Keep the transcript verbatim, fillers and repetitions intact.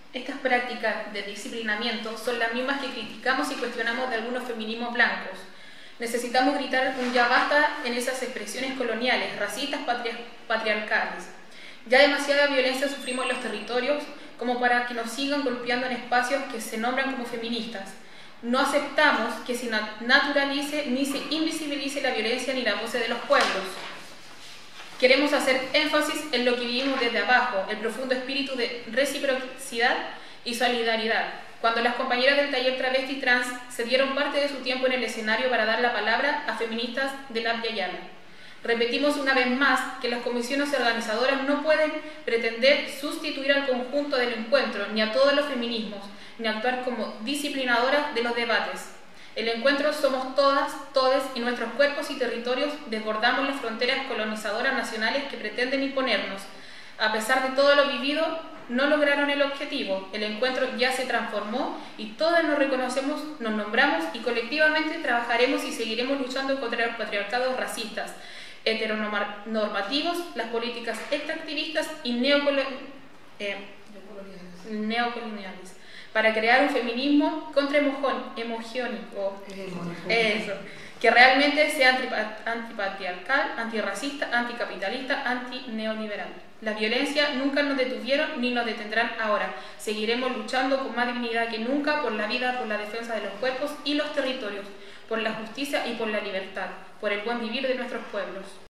Estas prácticas de disciplinamiento son las mismas que criticamos y cuestionamos de algunos feminismos blancos. Necesitamos gritar un ya basta en esas expresiones coloniales, racistas, patri patriarcales. Ya demasiada violencia sufrimos en los territorios como para que nos sigan golpeando en espacios que se nombran como feministas. No aceptamos que se naturalice ni se invisibilice la violencia ni la voz de los pueblos. Queremos hacer énfasis en lo que vivimos desde abajo, el profundo espíritu de reciprocidad y solidaridad. Cuando las compañeras del taller Travesti Trans se dieron parte de su tiempo en el escenario para dar la palabra a feministas del Abya Yala. Repetimos una vez más que las comisiones organizadoras no pueden pretender sustituir al conjunto del encuentro, ni a todos los feminismos, ni actuar como disciplinadoras de los debates. El encuentro somos todas, todes, y nuestros cuerpos y territorios desbordamos las fronteras colonizadoras nacionales que pretenden imponernos. A pesar de todo lo vivido, no lograron el objetivo. El encuentro ya se transformó y todas nos reconocemos, nos nombramos y colectivamente trabajaremos y seguiremos luchando contra los patriarcados racistas, heteronormativos, las políticas extractivistas y neocolo eh, neocoloniales, para crear un feminismo contrahegemónico, eso, que realmente sea antipatriarcal, antirracista, anticapitalista, antineoliberal. La violencia nunca nos detuvieron ni nos detendrán ahora. Seguiremos luchando con más dignidad que nunca por la vida, por la defensa de los cuerpos y los territorios, por la justicia y por la libertad, por el buen vivir de nuestros pueblos.